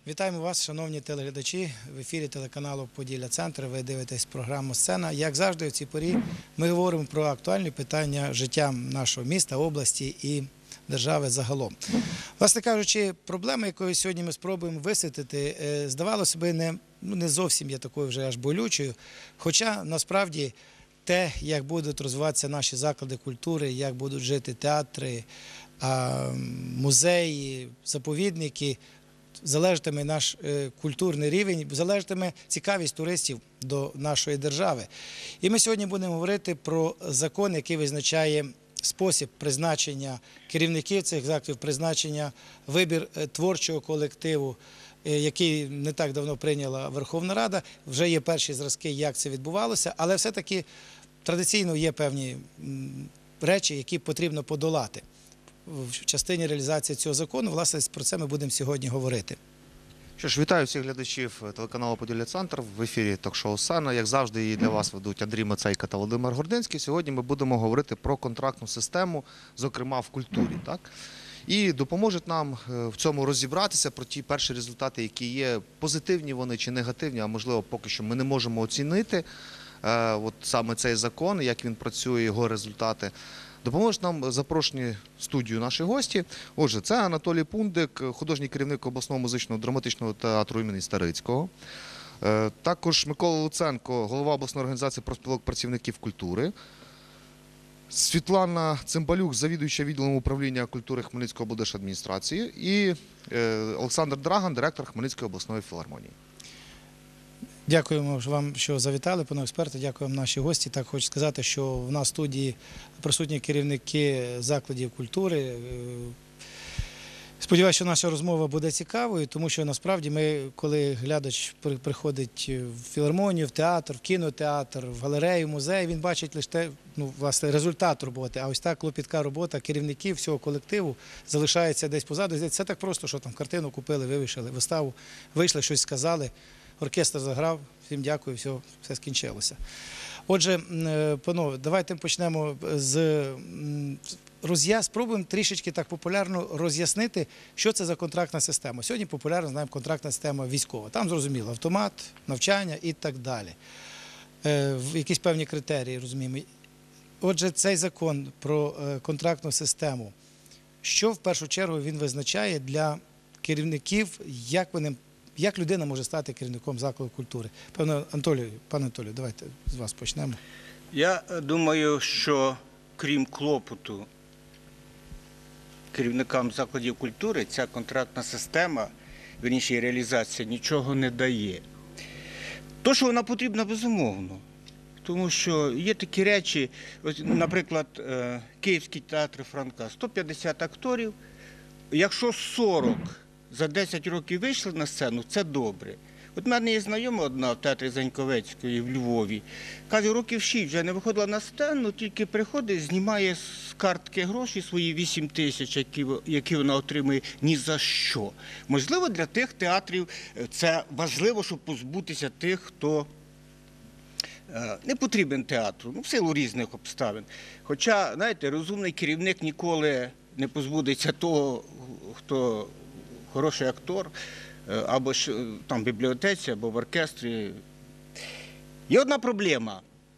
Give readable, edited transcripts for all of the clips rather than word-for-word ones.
Вітаємо вас, шановні телеглядачі. В ефірі телеканалу «Поділля-Центр». Ви дивитесь програму «Сцена». Як завжди, у цій порі ми говоримо про актуальні питання життя нашого міста, області і держави загалом. Власне кажучи, проблема, якою сьогодні ми спробуємо висвітлити, здавалося б, не зовсім є такою вже аж болючою. Хоча, насправді, те, як будуть розвиватися наші заклади культури, як будуть жити театри, музеї, заповідники, залежатиме наш культурний рівень, залежатиме цікавість туристів до нашої держави. І ми сьогодні будемо говорити про закон, який визначає спосіб призначення керівників цих закладів, призначення, вибір творчого колективу, який не так давно прийняла Верховна Рада. Вже є перші зразки, як це відбувалося, але все-таки традиційно є певні речі, які потрібно подолати в частині реалізації цього закону. Власне, про це ми будемо сьогодні говорити. Що ж, вітаю всіх глядачів телеканалу «Поділля-Центр». В ефірі ток-шоу «Сцена». Як завжди, її для вас ведуть Андрій Мацейка та Володимир Гординський. Сьогодні ми будемо говорити про контрактну систему, зокрема в культурі. І допоможуть нам в цьому розібратися про ті перші результати, які є, позитивні вони чи негативні, а можливо поки що ми не можемо оцінити от саме цей закон, як він працює, його результати. Допоможуть нам запрошені в студію наші гості. Отже, це Анатолій Пундик, художній керівник обласного музичного драматичного театру імені Старицького. Також Микола Луценко, голова обласної організації профспілок працівників культури. Світлана Цимбалюк, завідуюча відділом управління культури Хмельницької облдержадміністрації. І Олександр Драган, директор Хмельницької обласної філармонії. Дякуємо вам, що завітали, пане експерте, дякуємо наші гості. Так хочу сказати, що в нас в студії присутні керівники закладів культури. Сподіваюся, що наша розмова буде цікавою, тому що насправді ми, коли глядач приходить в філармонію, в театр, в кінотеатр, в галерею, в музей, він бачить лише власне, результат роботи. А ось та клопітка робота керівників всього колективу залишається десь позаду. Це так просто, що там картину купили, вивішали, виставу, вийшли, щось сказали. Оркестр заграв, всім дякую, все скінчилося. Отже, панове, давайте почнемо з спробуємо трішечки так популярно роз'яснити, що це за контрактна система. Сьогодні популярно, знаємо, контрактна система військова. Там, зрозуміло, автомат, навчання і так далі. Якісь певні критерії, розуміємо. Отже, цей закон про контрактну систему, що в першу чергу він визначає для керівників, як людина може стати керівником закладу культури? Пане Анатолію, давайте з вас почнемо. Я думаю, що крім клопоту керівникам закладів культури, ця контрактна система, вірніше, реалізація нічого не дає. То, що вона потрібна, безумовно. Тому що є такі речі, наприклад, Київський театр Франка, 150 акторів, якщо 40 за 10 років вийшли на сцену, це добре. От в мене є знайома одна в театрі Заньковецької в Львові. Каже, років 6 вже не виходила на сцену, тільки приходить, знімає з картки гроші свої 8 тисяч, які вона отримує ні за що. Можливо, для тих театрів це важливо, щоб позбутися тих, хто не потрібен театру, в силу різних обставин. Хоча, знаєте, розумний керівник ніколи не позбудеться того, хто хороший актор, або ж там в бібліотеці, або в оркестрі. Є одна проблема.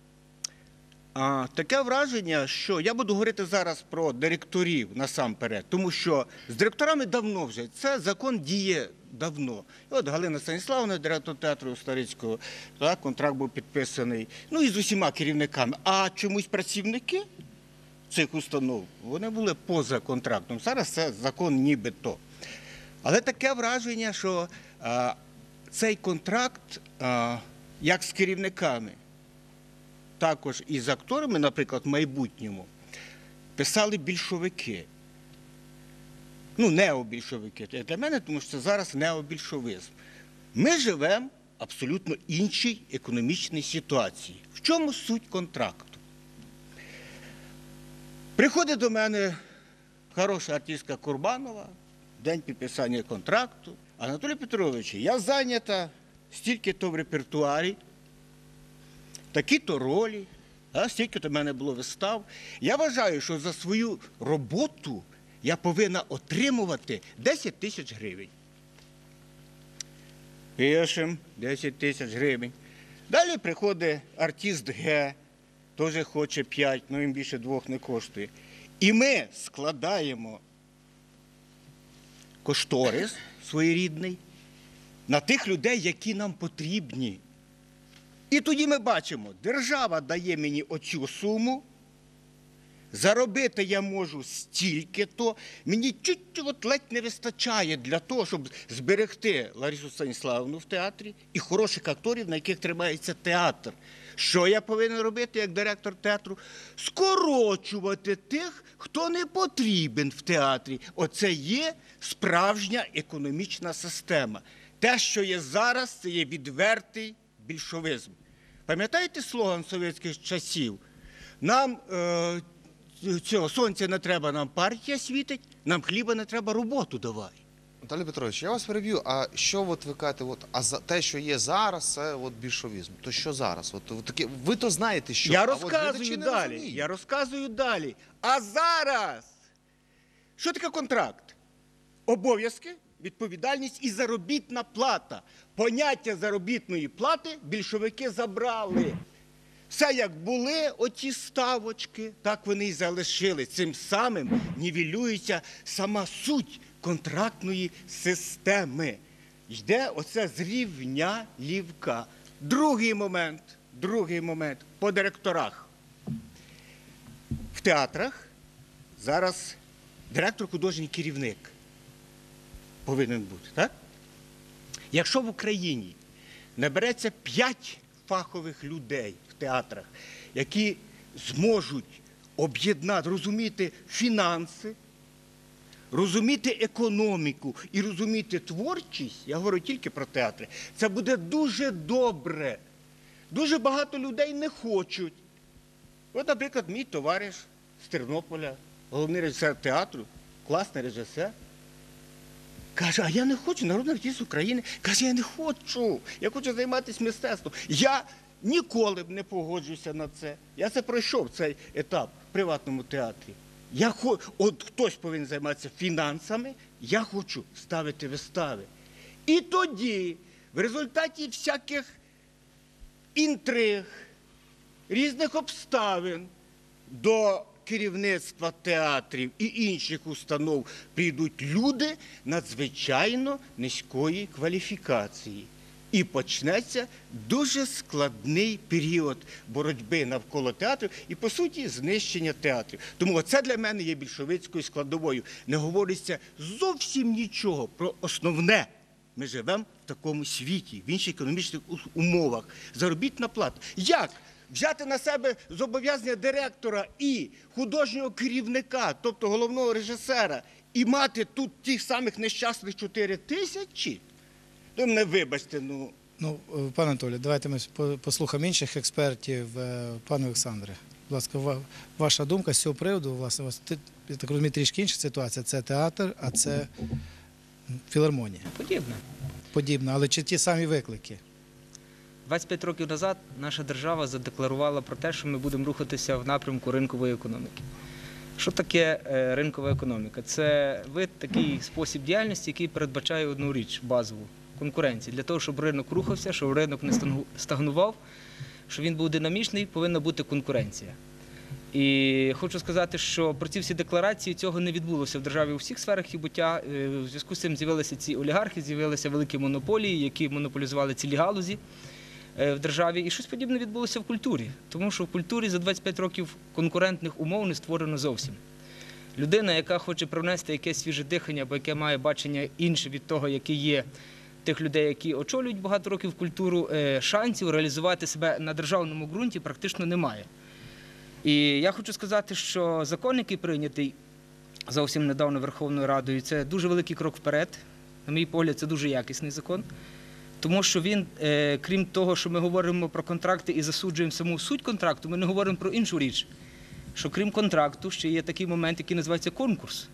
Таке враження, що я буду говорити зараз про директорів насамперед, тому що з директорами давно вже, це закон діє давно. І от Галина Станіславовна, директор театру Старицького, контракт був підписаний, і з усіма керівниками. А чомусь працівники цих установ, вони були поза контрактом. Зараз це закон нібито. Але таке враження, що цей контракт, як з керівниками, також і з акторами, наприклад, в майбутньому, писали більшовики. Необільшовики. Для мене, тому що це зараз необільшовизм. Ми живемо в абсолютно іншій економічній ситуації. В чому суть контракту? Приходить до мене хороша артистка Курбанова, день підписання контракту. Анатолій Петрович, я зайнята стільки-то в репертуарі, такі-то ролі, стільки-то в мене було вистав. Я вважаю, що за свою роботу я повинна отримувати 10 тисяч гривень. Пишемо 10 тисяч гривень. Далі приходить артист Г, теж хоче 5, ну їм більше 2 не коштує. І ми складаємо кошторис своєрідний на тих людей, які нам потрібні. І тоді ми бачимо, держава дає мені оцю суму, заробити я можу стільки-то, мені чуть-чуть ледь не вистачає для того, щоб зберегти Ларису Станіславівну в театрі і хороших акторів, на яких тримається театр. Що я повинен робити як директор театру? Скорочувати тих, хто не потрібен в театрі. Оце є справжня економічна система. Те, що є зараз, це є відвертий більшовизм. Пам'ятаєте слоган совєтських часів? Нам цього сонця не треба, нам партія світить, нам хліба не треба, роботу давай. Віталій Петрович, я вас переб'ю. А що от ви кажете, те, що є зараз, це от більшовізм. То що зараз? Ви то знаєте, що. Я а розказую глядачі не далі. розуміють. Я розказую далі. А зараз що таке контракт? Обов'язки, відповідальність і заробітна плата. Поняття заробітної плати більшовики забрали. Все як були оті ставочки, так вони і залишили. Цим самим нівелюється сама суть контрактної системи. Йде оце зрівнялівка. Другий момент по директорах. В театрах зараз директор, художній керівник повинен бути, так? Якщо в Україні набереться 5 фахових людей в театрах, які зможуть об'єднати, розуміти фінанси, розуміти економіку і розуміти творчість, я говорю тільки про театри, це буде дуже добре. Дуже багато людей не хочуть. От, наприклад, мій товариш з Тернополя, головний режисер театру, класний режисер, каже, а я не хочу, народний артист України, каже, я не хочу, я хочу займатися мистецтвом. Я ніколи б не погоджуся на це. Я це пройшов, цей етап в приватному театрі. От хтось повинен займатися фінансами, я хочу ставити вистави. І тоді, в результаті всяких інтриг, різних обставин до керівництва театрів і інших установ прийдуть люди надзвичайно низької кваліфікації. І почнеться дуже складний період боротьби навколо театрів і, по суті, знищення театрів. Тому це для мене є більшовицькою складовою. Не говориться зовсім нічого про основне. Ми живемо в такому світі, в інших економічних умовах. Заробітна плата. Як взяти на себе зобов'язання директора і художнього керівника, тобто головного режисера, і мати тут тих самих нещасних 4 тисячі? То мене вибачте, ну... Ну, пане Анатолію, давайте ми послухаємо інших експертів. Пане Олександре, будь ласка, ваша думка з цього приводу, власне, я так розумію, трішки інша ситуація. Це театр, а це філармонія. Подібно, але чи ті самі виклики? 25 років назад наша держава задекларувала про те, що ми будемо рухатися в напрямку ринкової економіки. Що таке ринкова економіка? Це вид, такий спосіб діяльності, який передбачає одну річ базову – конкуренцію. Для того, щоб ринок рухався, щоб ринок не стагнував, щоб він був динамічний, повинна бути конкуренція. І хочу сказати, що про ці всі декларації цього не відбулося в державі у всіх сферах її буття. У зв'язку з цим з'явилися ці олігархи, з'явилися великі монополії, які монополізували цілі галузі в державі. І щось подібне відбулося в культурі. Тому що в культурі за 25 років конкурентних умов не створено зовсім. Людина, яка хоче привнести якесь свіже дихання, або яке має бачення інше від того, яке є тих людей, які очолюють багато років культуру, шансів реалізувати себе на державному ґрунті практично немає. І я хочу сказати, що закон, який прийнятий зовсім недавно Верховною Радою, це дуже великий крок вперед. На мій погляд, це дуже якісний закон. Тому що він, крім того, що ми говоримо про контракти і засуджуємо саму суть контракту, ми не говоримо про іншу річ, що крім контракту ще є такий момент, який називається конкурс.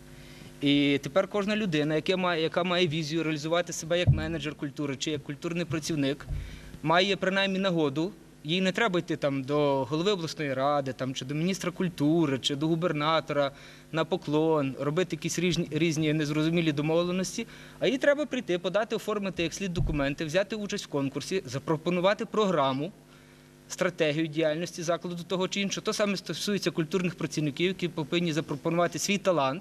І тепер кожна людина, яка має візію реалізувати себе як менеджер культури чи як культурний працівник, має принаймні нагоду їй не треба йти там до голови обласної ради, там, чи до міністра культури, чи до губернатора на поклон, робити якісь різні незрозумілі домовленості, а їй треба прийти, подати, оформити як слід документи, взяти участь в конкурсі, запропонувати програму, стратегію діяльності закладу того чи іншого. То саме стосується культурних працівників, які повинні запропонувати свій талант.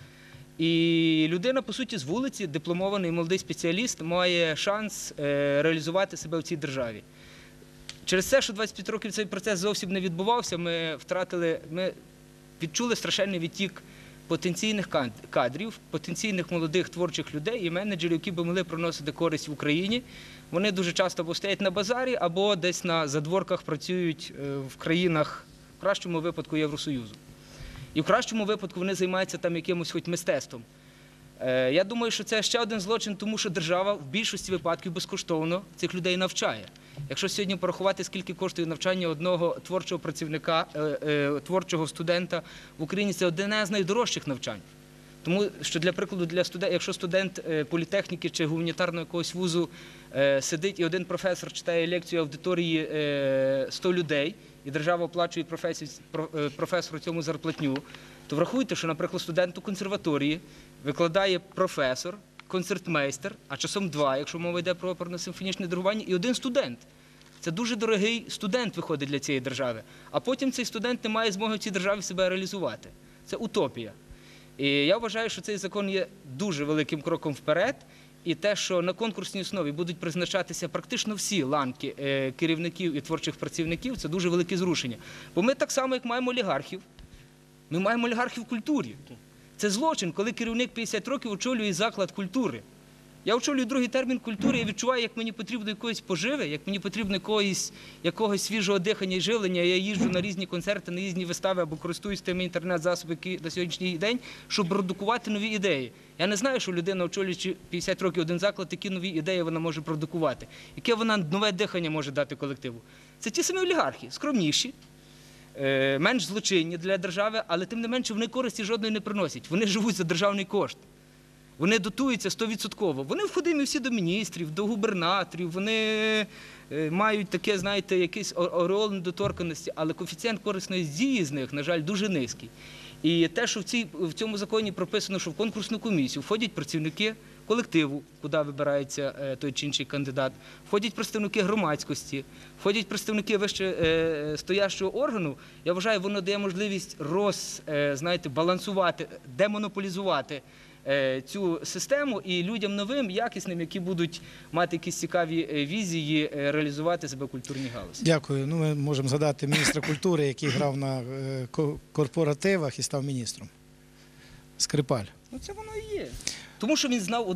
І людина, по суті, з вулиці, дипломований молодий спеціаліст, має шанс реалізувати себе в цій державі. Через те, що 25 років цей процес зовсім не відбувався, ми відчули страшенний відтік потенційних кадрів, потенційних молодих творчих людей і менеджерів, які б могли приносити користь в Україні. Вони дуже часто або стоять на базарі, або десь на задворках працюють в країнах, в кращому випадку, Євросоюзу. І в кращому випадку вони займаються там якимось хоч мистецтвом. Я думаю, що це ще один злочин, тому що держава в більшості випадків безкоштовно цих людей навчає. Якщо сьогодні порахувати, скільки коштує навчання одного творчого працівника, творчого студента в Україні, це одне з найдорожчих навчань. Тому що, для прикладу, якщо студент політехніки чи гуманітарного якогось вузу сидить і один професор читає лекцію аудиторії 100 людей, і держава оплачує професору цьому зарплатню, то врахуйте, що, наприклад, студенту консерваторії викладає професор, концертмейстер, а часом два, якщо мова йде про оперно-симфонічне диригування, і один студент. Це дуже дорогий студент виходить для цієї держави. А потім цей студент не має змоги в цій державі себе реалізувати. Це утопія. І я вважаю, що цей закон є дуже великим кроком вперед. І те, що на конкурсній основі будуть призначатися практично всі ланки керівників і творчих працівників, це дуже велике зрушення. Бо ми так само, як маємо олігархів, ми маємо олігархів в культурі. Це злочин, коли керівник 50 років очолює заклад культури. Я очолюю другий термін культури, я відчуваю, як мені потрібно якоїсь поживи, як мені потрібно якогось свіжого дихання і живлення. Я їжджу на різні концерти, на різні вистави або користуюсь тими інтернет-засобами, які на сьогоднішній день, щоб продукувати нові ідеї. Я не знаю, що людина, очолюючи 50 років один заклад, які нові ідеї вона може продукувати, яке вона нове дихання може дати колективу. Це ті самі олігархи, скромніші, менш злочинні для держави, але тим не менше вони користі жодної не приносять. Вони живуть за державний кошт. Вони дотуються 100%. Вони входимі всі до міністрів, до губернаторів, вони мають таке, знаєте, якийсь ореол недоторканості, але коефіцієнт корисної дії з них, на жаль, дуже низький. І те, що в цьому законі прописано, що в конкурсну комісію входять працівники колективу, куди вибирається той чи інший кандидат, входять представники громадськості, входять представники вищестоящого органу, я вважаю, воно дає можливість балансувати, демонополізувати цю систему і людям новим, якісним, які будуть мати якісь цікаві візії, реалізувати себе в культурній галузі. Дякую. Ми можемо згадати міністра культури, який грав на корпоративах і став міністром. Скрипаль. Ну це воно і є. Тому що він знав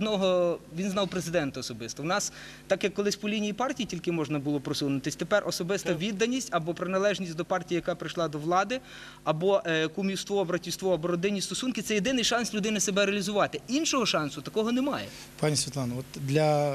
він знав президента особисто. У нас, так як колись по лінії партії тільки можна було просунутись, тепер особиста відданість або приналежність до партії, яка прийшла до влади, або кумівство, братівство, або родинні стосунки – це єдиний шанс людини себе реалізувати. Іншого шансу такого немає. Пані Світлано, от для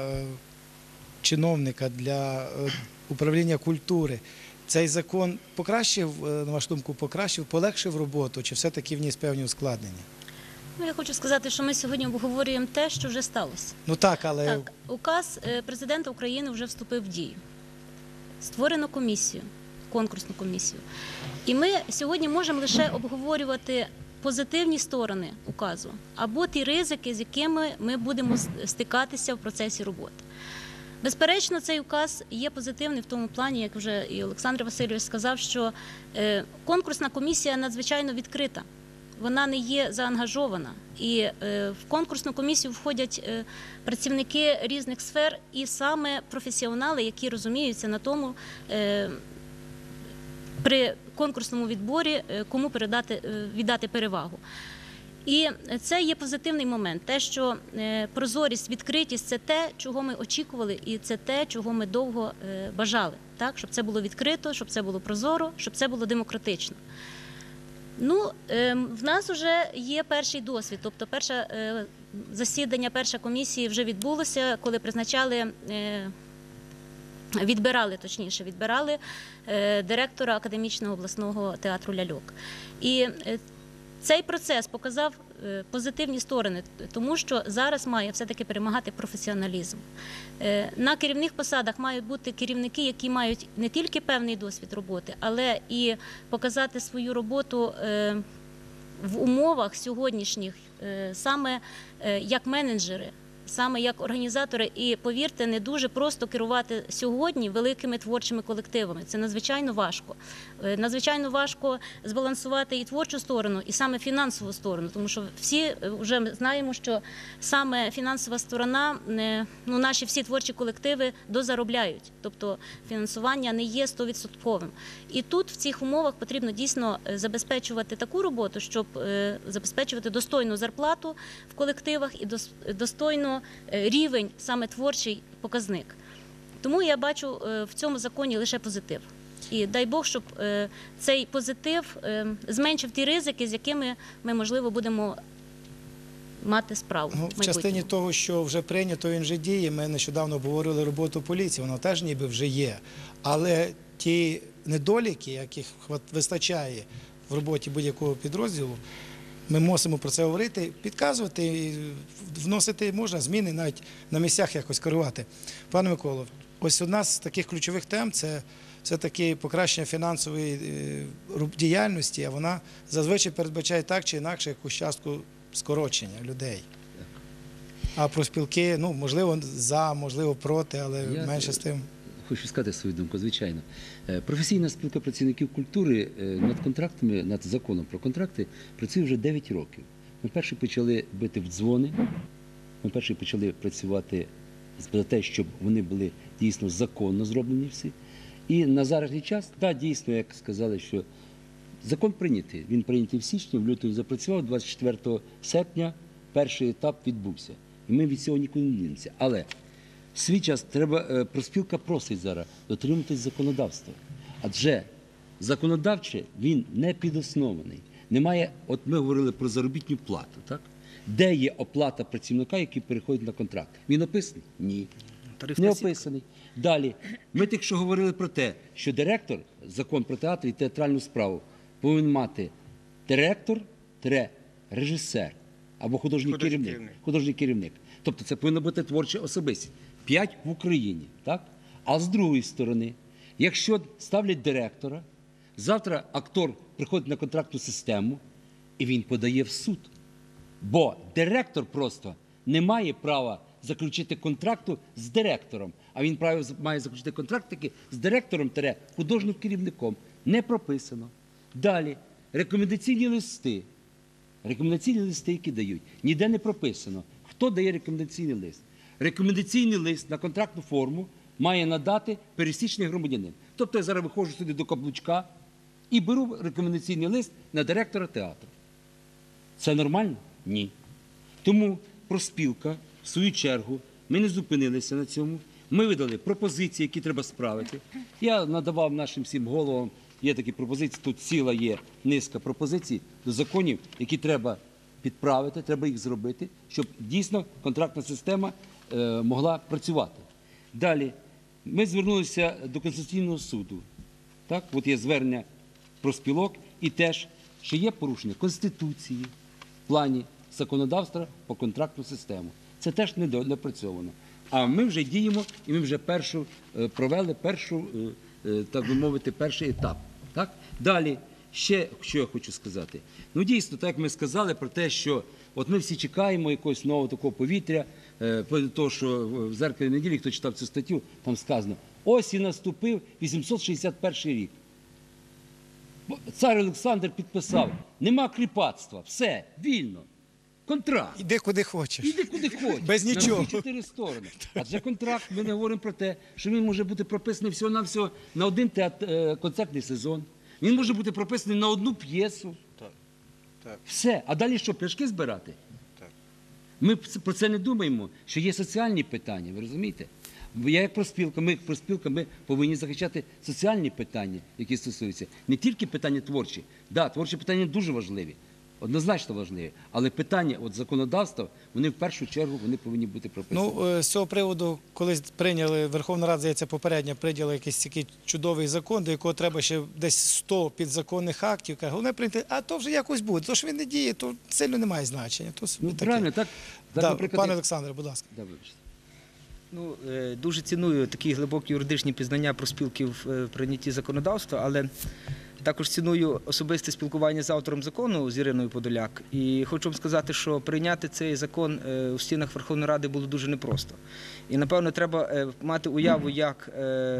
чиновника, для управління культури цей закон покращив, на вашу думку, полегшив роботу, чи все-таки вніс певні ускладнення? Я хочу сказати, що ми сьогодні обговорюємо те, що вже сталося. Ну так, але... Так, указ президента України вже вступив в дію. Створено комісію, конкурсну комісію. І ми сьогодні можемо лише обговорювати позитивні сторони указу або ті ризики, з якими ми будемо стикатися в процесі роботи. Безперечно, цей указ є позитивний в тому плані, як вже і Олександр Васильович сказав, що конкурсна комісія надзвичайно відкрита. Вона не є заангажована. І в конкурсну комісію входять працівники різних сфер і саме професіонали, які розуміються на тому, при конкурсному відборі, кому віддати перевагу. І це є позитивний момент. Те, що прозорість, відкритість – це те, чого ми очікували, і це те, чого ми довго бажали. Так? Щоб це було відкрито, щоб це було прозоро, щоб це було демократично. Ну, в нас вже є перший досвід, тобто перше засідання, перша комісії вже відбулося, коли відбирали директора Академічного обласного театру «Ляльок». І Цей процес показав позитивні сторони, тому що зараз має все-таки перемагати професіоналізм. На керівних посадах мають бути керівники, які мають не тільки певний досвід роботи, але і показати свою роботу в умовах сьогоднішніх, саме як менеджери, саме як організатори. І, повірте, не дуже просто керувати сьогодні великими творчими колективами. Це надзвичайно важко. Надзвичайно важко збалансувати і творчу сторону, і саме фінансову сторону, тому що всі вже знаємо, що саме фінансова сторона, наші всі творчі колективи дозаробляють, тобто фінансування не є 100%. І тут в цих умовах потрібно дійсно забезпечувати таку роботу, щоб забезпечувати достойну зарплату в колективах і достойно рівень, саме творчий показник. Тому я бачу в цьому законі лише позитив. І дай Бог, щоб цей позитив зменшив ті ризики, з якими ми, можливо, будемо мати справу. В частині того, що вже прийнято, він вже діє. Ми нещодавно обговорили роботу поліції, вона теж ніби вже є. Але ті недоліки, яких вистачає в роботі будь-якого підрозділу, ми мусимо про це говорити, підказувати, і вносити можна зміни, навіть на місцях якось керувати. Пане Миколо, ось одна з таких ключових тем – це все-таки покращення фінансової діяльності, а вона зазвичай передбачає так чи інакше якусь частку скорочення людей. А профспілки, можливо, за, можливо, проти, але менше з тим. Хочу сказати свою думку, звичайно. Професійна спілка працівників культури над контрактами, над законом про контракти працює вже 9 років. Ми перші почали бити в дзвони, ми перші почали працювати за те, щоб вони були дійсно законно зроблені всі. І на зараз час, так, дійсно, як сказали, що закон прийнятий. Він прийнятий в січні, в лютому запрацював, 24 серпня перший етап відбувся. І ми від цього нікуди не дінемося. Але в свій час профспілка просить зараз дотримуватись законодавства. Адже законодавче він не підоснований. Немає, от ми говорили про заробітну плату, так? Де є оплата працівника, який переходить на контракт? Він описаний? Ні. Не описаний. Далі, ми тільки що говорили про те, що директор, закон про театр і театральну справу, повинен мати директор-режисер або художній керівник. Тобто це повинна бути творча особистість. 5 в Україні, так? А з другої сторони, якщо ставлять директора, завтра актор приходить на контрактну систему і він подає в суд. Бо директор просто не має права заключити контракту з директором, а він має заключити контракт таки з директором-художнім керівником. Не прописано. Далі, рекомендаційні листи, які дають, ніде не прописано. Хто дає рекомендаційний лист? Рекомендаційний лист на контрактну форму має надати пересічний громадянин. Тобто я зараз виходжу сюди до каблучка і беру рекомендаційний лист на директора театру. Це нормально? Ні. Тому профспілка, в свою чергу, ми не зупинилися на цьому. Ми видали пропозиції, які треба справити. Я надавав нашим всім головам, є такі пропозиції, тут ціла є низка пропозицій до законів, які треба підправити, треба їх зробити, щоб дійсно контрактна система могла працювати. Далі, ми звернулися до Конституційного суду. Так, от є звернення профспілок і теж, що є порушення Конституції в плані законодавства по контрактну систему. Це теж не допрацьовано. А ми вже діємо і ми вже провели так би мовити, перший етап. Так? Далі, ще що я хочу сказати. Дійсно, так як ми сказали про те, що от ми всі чекаємо якогось нового такого повітря, того, що в «Дзеркалі неділі», хто читав цю статтю, там сказано, ось і наступив 861 рік. Цар Олександр підписав, нема кріпацтва, все, вільно. Контракт. Іди куди хочеш. Іди куди хочеш. Без нічого. На всі 4 сторони. Адже контракт, ми не говоримо про те, що він може бути прописаний всього-навсього на один концертний сезон. Він може бути прописаний на одну п'єсу. Так. Все. А далі що, пляшки збирати? Так. Ми про це не думаємо, що є соціальні питання, ви розумієте? Я як профспілка, ми як профспілка, ми повинні захищати соціальні питання, які стосуються. Не тільки питання творчі. Так, творчі питання дуже важливі. Однозначно важливі. Але питання от законодавства, вони в першу чергу вони повинні бути прописані. Ну, з цього приводу, коли прийняли, Верховна Рада, здається, попередньо прийняла якийсь такий чудовий закон, до якого треба ще десь 100 підзаконних актів. Головне прийняти, а то вже якось буде. То ж він не діє, то сильно не має значення. То Ну, таке. правильно, так? Да, наприклад, пане як- Олександре, будь ласка. Да, вибачте. Ну, дуже ціную такі глибокі юридичні пізнання про спілки в прийнятті законодавства, але також ціную особисте спілкування з автором закону, з Іриною Подоляк. І хочу вам сказати, що прийняти цей закон у стінах Верховної Ради було дуже непросто. І, напевно, треба мати уяву, як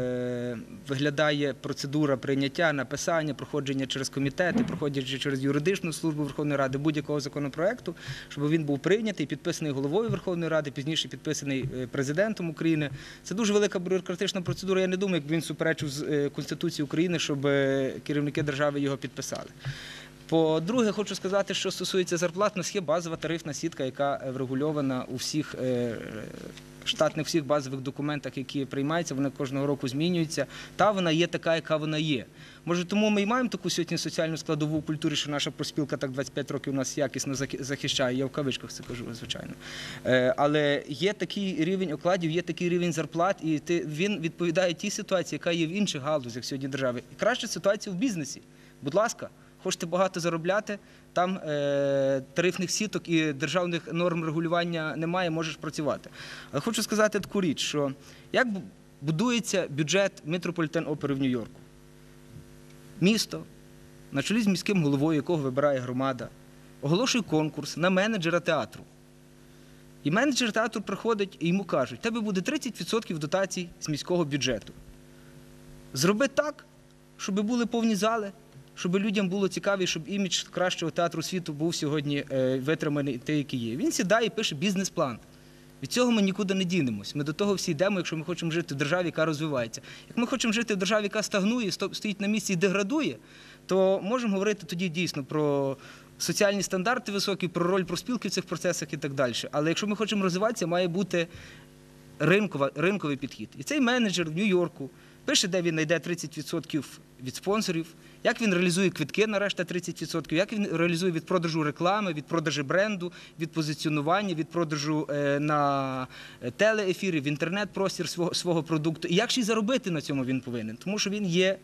виглядає процедура прийняття, написання, проходження через комітети, проходячи через юридичну службу Верховної Ради будь-якого законопроекту, щоб він був прийнятий, підписаний головою Верховної Ради, пізніше підписаний президентом України. Це дуже велика бюрократична процедура. Я не думаю, як він суперечив з Конституції України, щоб керівники держави його підписали. По-друге, хочу сказати, що стосується зарплат, у нас є базова тарифна сітка, яка врегульована у всіх штатних всіх базових документах, які приймаються, вони кожного року змінюються. Та вона є така, яка вона є. Може, тому ми і маємо таку сьогодні соціальну складову в культурі, що наша профспілка так 25 років нас якісно захищає. Я в кавичках це кажу, звичайно. Але є такий рівень окладів, є такий рівень зарплат, і він відповідає тій ситуації, яка є в інших галузях сьогодні держави. І краща ситуація в бізнесі. Будь ласка, хочете багато заробляти, там тарифних сіток і державних норм регулювання немає, можеш працювати. Але хочу сказати таку річ, що як будується бюджет Метрополітен-опери в Нью-Йорку? Місто, на чолі з міським головою, якого вибирає громада, оголошує конкурс на менеджера театру. І менеджер театру приходить і йому кажуть, тебе буде 30% дотацій з міського бюджету. Зроби так, щоб були повні зали, щоб людям було цікаво, щоб імідж кращого театру світу був сьогодні витриманий той, який є. Він сідає і пише бізнес-план. Від цього ми нікуди не дінемось. Ми до того всі йдемо, якщо ми хочемо жити в державі, яка розвивається. Як ми хочемо жити в державі, яка стагнує, стоїть на місці і деградує, то можемо говорити тоді дійсно про соціальні стандарти високі, про роль профспілки в цих процесах і так далі. Але якщо ми хочемо розвиватися, має бути ринковий підхід. І цей менеджер в Нью-Йорку пише, де він знайде 30% від спонсорів, як він реалізує квитки на решта 30%, як він реалізує від продажу реклами, від продажу бренду, від позиціонування, від продажу на телеефіри, в інтернет-простір свого продукту. І як ще й заробити на цьому він повинен? Тому що він є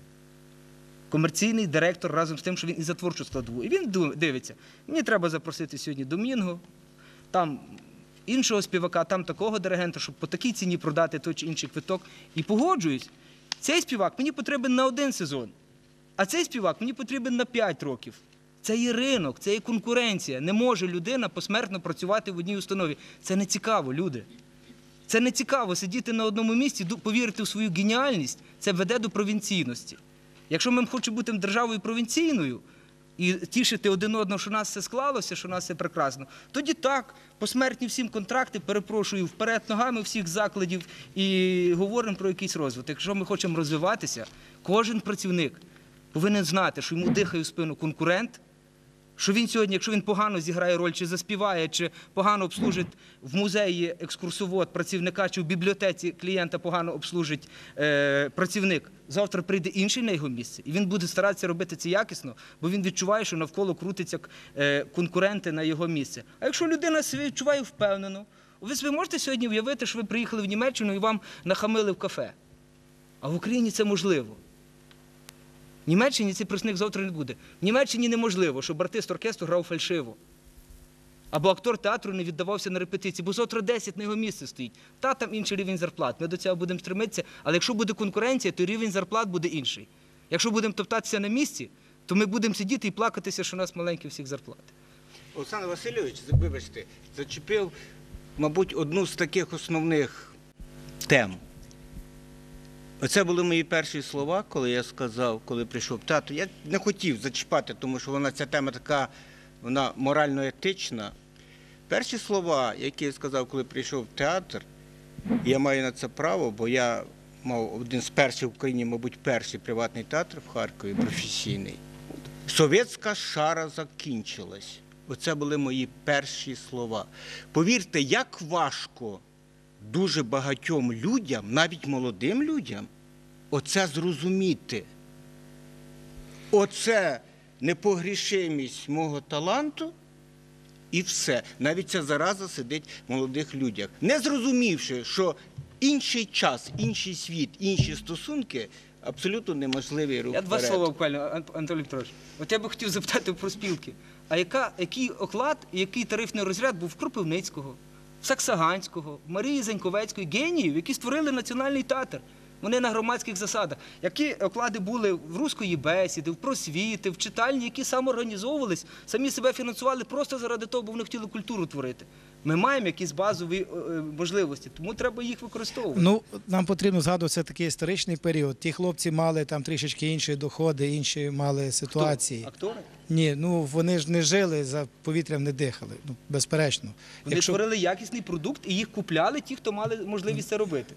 комерційний директор разом з тим, що він і за творчу складову. І він дивиться, мені треба запросити сьогодні Домінго, там іншого співака, там такого диригента, щоб по такій ціні продати той чи інший квиток. І погоджуюсь, цей співак мені потрібен на 1 сезон, а цей співак мені потрібен на 5 років. Це є ринок, це є конкуренція. Не може людина посмертно працювати в одній установі. Це не цікаво, люди. Це не цікаво сидіти на одному місці, повірити в свою геніальність, це веде до провінційності. Якщо ми хочемо бути державою провінційною і тішити один одного, що у нас все склалося, що у нас все прекрасно, тоді так, посмертні всім контракти, перепрошую, вперед ногами всіх закладів і говоримо про якийсь розвиток. Якщо ми хочемо розвиватися, кожен працівник повинен знати, що йому дихає в спину конкурент, що він сьогодні, якщо він погано зіграє роль, чи заспіває, чи погано обслужить в музеї екскурсовод працівника, чи в бібліотеці клієнта погано обслужить працівник, завтра прийде інший на його місце, і він буде старатися робити це якісно, бо він відчуває, що навколо крутяться конкуренти на його місце. А якщо людина себе відчуває впевнено, ви собі можете сьогодні уявити, що ви приїхали в Німеччину і вам нахамили в кафе. А в Україні це можливо. В Німеччині цей працівник завтра не буде. В Німеччині неможливо, щоб артист оркестру грав фальшиво. Або актор театру не віддавався на репетиції, бо завтра 10 на його місце стоїть. Та там інший рівень зарплат. Ми до цього будемо стремитися, але якщо буде конкуренція, то рівень зарплат буде інший. Якщо будемо топтатися на місці, то ми будемо сидіти і плакатися, що у нас маленькі всіх зарплати. Олександр Васильович, вибачте, зачепив, мабуть, одну з таких основних тем. Оце були мої перші слова, коли я сказав, коли прийшов в театр. Я не хотів зачіпати, тому що ця тема така, вона морально-етична. Перші слова, які я сказав, коли прийшов в театр, і я маю на це право, бо я мав один з перших в Україні, мабуть, перший приватний театр в Харкові, професійний. Совєтська шара закінчилась. Оце були мої перші слова. Повірте, як важко дуже багатьом людям, навіть молодим людям, оце зрозуміти. Оце непогрішимість мого таланту і все. Навіть ця зараза сидить в молодих людях. Не зрозумівши, що інший час, інший світ, інші стосунки абсолютно неможливий рух Я два вперед. слова буквально, Анатолій Петрович. От я би хотів запитати про спілки. А який оклад, який тарифний розряд був в Кропивницького, в Саксаганського, в Марії Заньковецької, геніїв, які створили національний театр? Вони на громадських засадах. Які оклади були в «Руської бесіди», в «Просвіти», в читальні, які самоорганізовувались, самі себе фінансували просто заради того, бо вони хотіли культуру творити. Ми маємо якісь базові можливості, тому треба їх використовувати. Ну, нам потрібно згадувати все такий історичний період. Ті хлопці мали там трішечки інші доходи, інші мали ситуації. Актори? Ні, ну вони ж не жили, за повітрям не дихали, ну, безперечно. Вони творили якісний продукт і їх купляли ті, хто мали можливість це робити.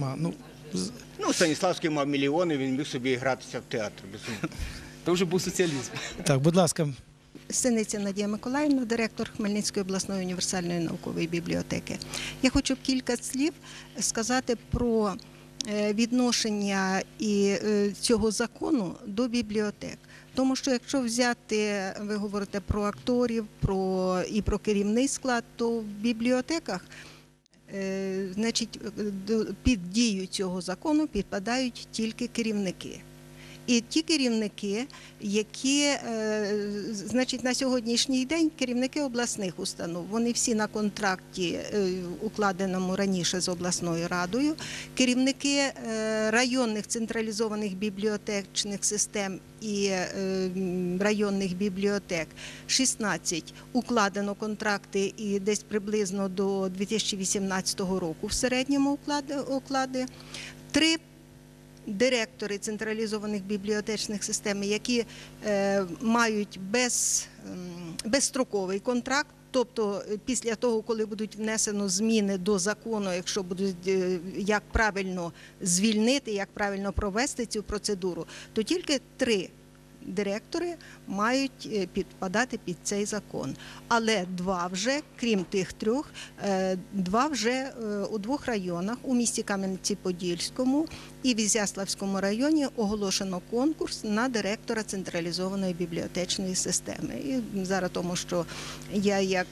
Ну, Станіславський мав мільйони, він міг собі гратися в театр. Безумовно. Це вже був соціалізм. Так, будь ласка. Синиця Надія Миколаївна, директор Хмельницької обласної універсальної наукової бібліотеки. Я хочу кілька слів сказати про відношення цього закону до бібліотек. Тому що якщо взяти, ви говорите про акторів, і про керівний склад, то в бібліотеках значить, під дію цього закону підпадають тільки керівники. І ті керівники, які, значить, на сьогоднішній день керівники обласних установ, вони всі на контракті, укладеному раніше з обласною радою, керівники районних централізованих бібліотечних систем і районних бібліотек, 16 укладено контракти і десь приблизно до 2018 року в середньому уклади, 3 директори централізованих бібліотечних систем, які мають безстроковий контракт, тобто після того, коли будуть внесено зміни до закону, якщо будуть, як правильно звільнити, як правильно провести цю процедуру, то тільки 3 директори мають підпадати під цей закон. Але 2 вже, крім тих 3, 2 вже у 2 районах, у місті Кам'янці-Подільському і в Ізяславському районі оголошено конкурс на директора централізованої бібліотечної системи. І зараз тому, що я як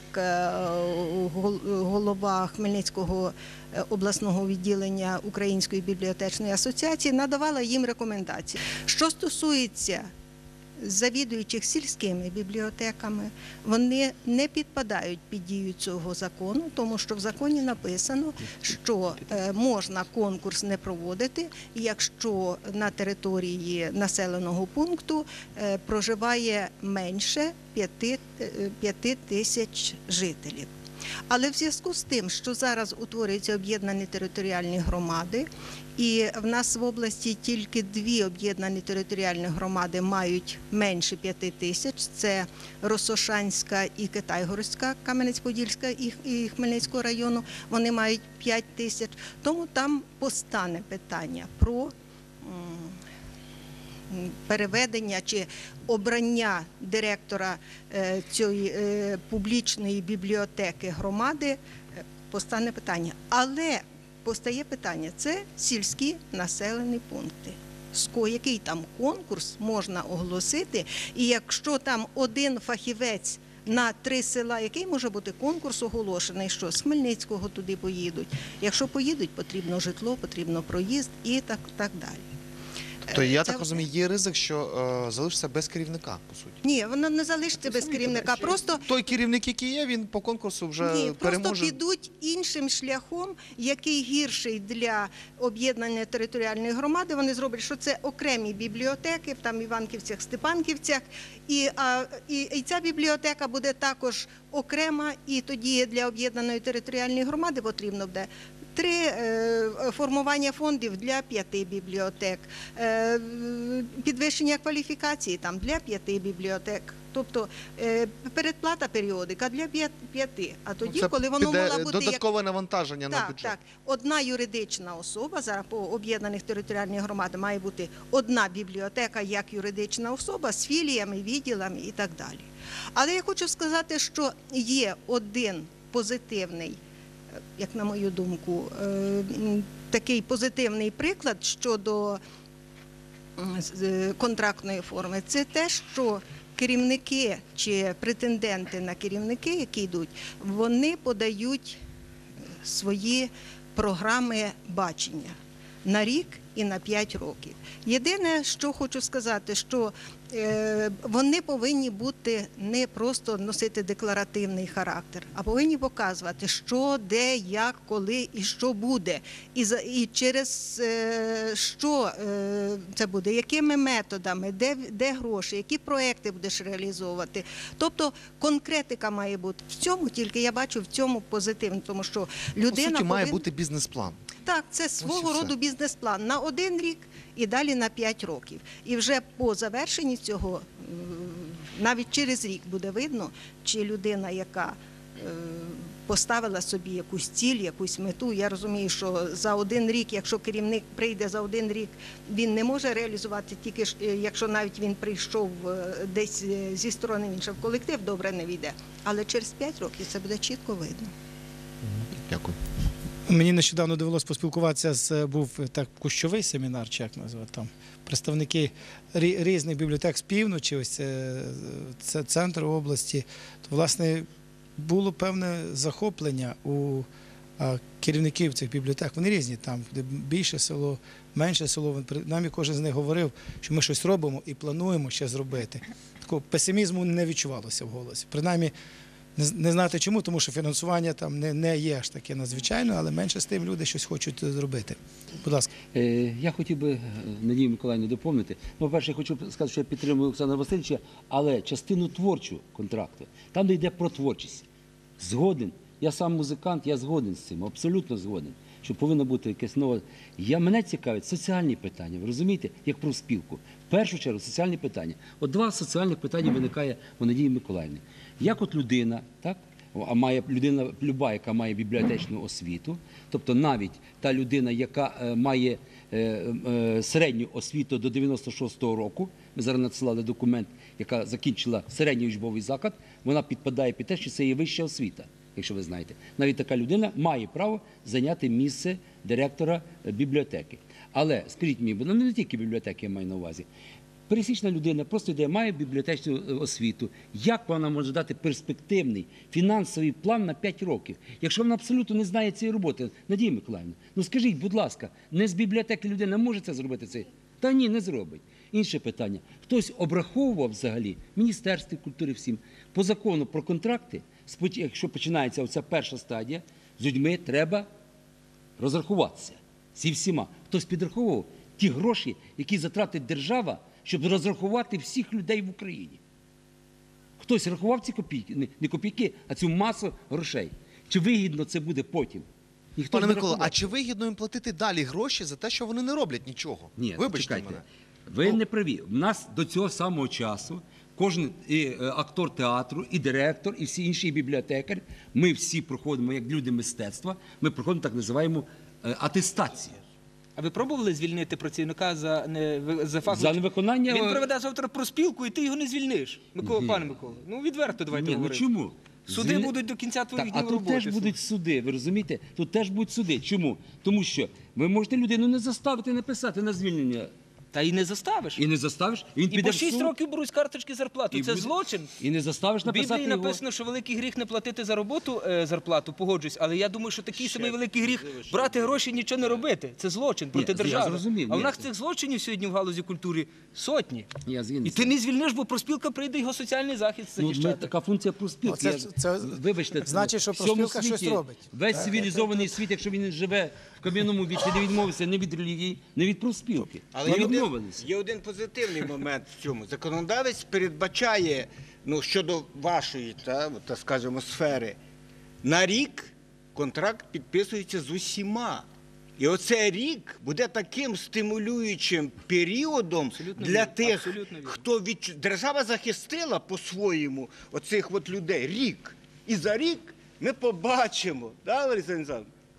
голова Хмельницького обласного відділення Української бібліотечної асоціації надавала їм рекомендації. Що стосується завідуючих сільськими бібліотеками, вони не підпадають під дію цього закону, тому що в законі написано, що можна конкурс не проводити, якщо на території населеного пункту проживає менше 5 тисяч жителів. Але в зв'язку з тим, що зараз утворюються об'єднані територіальні громади, і в нас в області тільки 2 об'єднані територіальні громади мають менше 5 тисяч, це Росошанська і Китайгорська, Кам'янець-Подільська і Хмельницького району, вони мають 5 тисяч, тому там постане питання про переведення чи обрання директора цієї публічної бібліотеки громади, постане питання. Але постає питання, це сільські населені пункти. Який там конкурс можна оголосити, і якщо там один фахівець на 3 села, який може бути конкурс оголошений, що з Хмельницького туди поїдуть. Якщо поїдуть, потрібно житло, потрібно проїзд і так далі. То я так розумію, є ризик, що залишиться без керівника, по суті. Ні, воно не залишиться без керівника. Просто той керівник, який є, він по конкурсу вже переможе. Просто підуть іншим шляхом, який гірший для об'єднання територіальної громади. Вони зроблять, що це окремі бібліотеки, там в Іванківцях, Степанківцях, і ця бібліотека буде також окрема, і тоді для об'єднаної територіальної громади потрібно буде 3 формування фондів для 5 бібліотек, підвищення кваліфікації там для 5 бібліотек. Тобто передплата періодика для 5. А тоді, коли воно мало бути додаткове навантаження на бюджет. Так. Одна юридична особа, зараз по об'єднаних територіальних громадах має бути одна бібліотека як юридична особа з філіями, відділами і так далі. Але я хочу сказати, що є один позитивний, як на мою думку, такий позитивний приклад щодо контрактної форми. Це те, що керівники чи претенденти на керівники, які йдуть, вони подають свої програми бачення на рік і на 5 років. Єдине, що хочу сказати, що вони повинні бути не просто носити декларативний характер, а повинні показувати, що, де, як, коли і що буде. І через що це буде, якими методами, де гроші, які проекти будеш реалізовувати. Тобто конкретика має бути. В цьому тільки я бачу в цьому позитивно, тому що людина По суті, має повинна... бути бізнес-план. Так, це свого роду бізнес-план на 1 рік і далі на 5 років. І вже по завершенні цього, навіть через рік буде видно, чи людина, яка поставила собі якусь ціль, якусь мету. Я розумію, що за 1 рік, якщо керівник прийде за 1 рік, він не може реалізувати, тільки якщо навіть він прийшов десь зі сторони, він ще в колектив добре не війде. Але через 5 років це буде чітко видно. Дякую. Мені нещодавно довелося поспілкуватися був так кущовий семінар, чи як назвати, там представники різних бібліотек з півночі, ось це центр області. То, власне, було певне захоплення у керівників цих бібліотек. Вони різні, там де більше село, менше село. Нам кожен з них говорив, що ми щось робимо і плануємо ще зробити. Такого песимізму не відчувалося в голосі. Принаймні, не знати чому, тому що фінансування там не є аж таке надзвичайно, але менше з тим люди щось хочуть зробити. Будь ласка. Я хотів би Надію Миколаївну доповнити. По-перше, я хочу сказати, що я підтримую Олександра Васильовича, але частину творчу контракту, там, де йде про творчість, згоден. Я сам музикант, я згоден з цим, абсолютно згоден, що повинно бути якесь нове. Мене цікавить соціальні питання, ви розумієте, як профспілку. В першу чергу соціальні питання. От 2 соціальних питання виникає у Надії Миколаївни. Як от людина, так, а має людина люба, яка має бібліотечну освіту, тобто навіть та людина, яка має середню освіту до 96-го року, ми зараз надсилали документ, яка закінчила середній учбовий заклад, вона підпадає під те, що це є вища освіта, якщо ви знаєте. Навіть така людина має право зайняти місце директора бібліотеки. Але, скажіть мені, бо не тільки бібліотеки я маю на увазі, пересічна людина просто йде, має бібліотечну освіту. Як вона може дати перспективний фінансовий план на 5 років, якщо вона абсолютно не знає цієї роботи? Надія Миколаївна, ну скажіть, будь ласка, не з бібліотеки людина може це зробити? Та ні, не зробить. Інше питання. Хтось обраховував взагалі, в Міністерстві культури всім, по закону про контракти, якщо починається оця перша стадія, з людьми треба розрахуватися. Зі всіма. Хтось підраховував ті гроші, які затратить держава, щоб розрахувати всіх людей в Україні. Хтось рахував ці копійки, не копійки, а цю масу грошей. Чи вигідно це буде потім? Ніхто Пане не Микола, рахував. а чи вигідно їм платити далі гроші за те, що вони не роблять нічого? Ні, вибачте чекайте. мене. Ви не праві. У нас до цього самого часу кожен і актор театру, і директор, і всі інші бібліотекарі, ми всі проходимо, як люди мистецтва, ми проходимо так називаємо атестацію. А ви пробували звільнити працівника за фактом? За невиконання... Він проведе завтра профспілку, і ти його не звільниш, пане Микола. Ну, відверто давайте Ні, ну говорити. чому? Суди будуть до кінця твоїх Так, днів а тут роботи. теж будуть суди, ви розумієте? Тут теж будуть суди. Чому? Тому що ви можете людину не заставити написати на звільнення. Та і не заставиш. І не заставиш, він І піде по в 6 суд. років беруть з карточки зарплату. І Це буде- злочин. І не заставиш В написати Біблії його. написано, що великий гріх не платити за роботу зарплату, погоджуюсь, але я думаю, що такий самий великий гріх брати гроші і нічого не робити. Це злочин проти я держави. зрозумів, А у ні. нас цих злочинів сьогодні в галузі культури сотні. Я згідний І з ти цим. не звільниш, бо профспілка прийде його соціальний захист Ну, ми, захищати. така функція профспілки. Ну, це Вибачте, значить, що в цьому профспілка щось світі робить. Весь цивілізований світ, якщо він живе в кам'яному віці, не відмовився не від релігії, не від профспілки. Але Ми є відмовилися. є один позитивний момент в цьому. Законодавець передбачає, ну, щодо вашої, так скажемо, сфери, на рік контракт підписується з усіма. І оцей рік буде таким стимулюючим періодом Абсолютно для вірно, тих, абсолютно вірно. хто держава захистила по-своєму оцих от людей рік. І за рік ми побачимо, да, Лариса Олександрівна,